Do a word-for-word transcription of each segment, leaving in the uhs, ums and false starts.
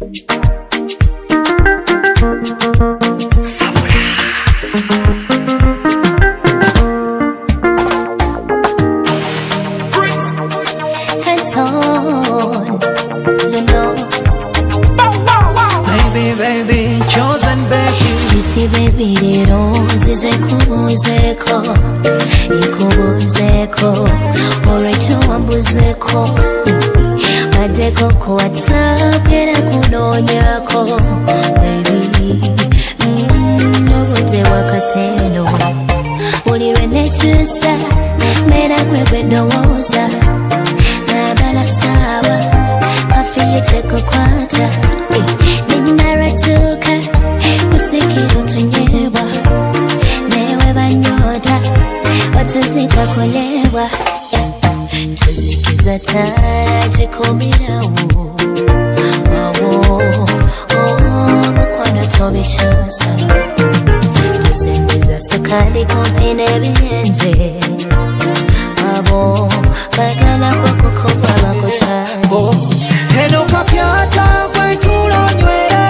Baby, they don't say kubo zeko, ikubo zeko, orecho ambuzeko, adeko ko WhatsApp yera kunonyako, baby, no wote wakaseno, uliwe nechusa, mera kwewe ndowoza, nabala sawa, kafiye teko kwata, ninaratuka, kusikiru tunyewa, newe banyota, watuzika kulewa, tuzikiza tara jikuminawo, wawo, oh, mkwano tobishosa, tuzingiza sukali kumpine bienje, abo, bagala wako kuwa wakuchani. Oh, heno kapiata kwa itulo nywele,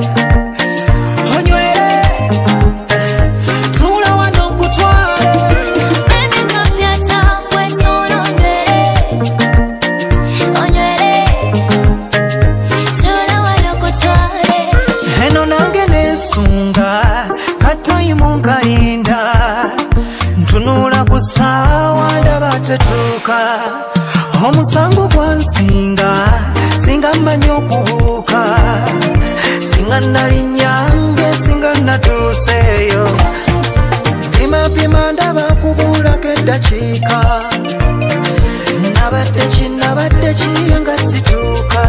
omusango gwansinga singa mmanyi okubuuka singa nalinyange singa natuuseeyo pimapima ndaba kubulako eddakiika nabadde kinabadde kiye nga situuka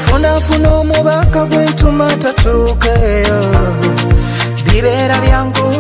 nfunafuna omubaka gwentuma tatuukeeyo bibeera byangu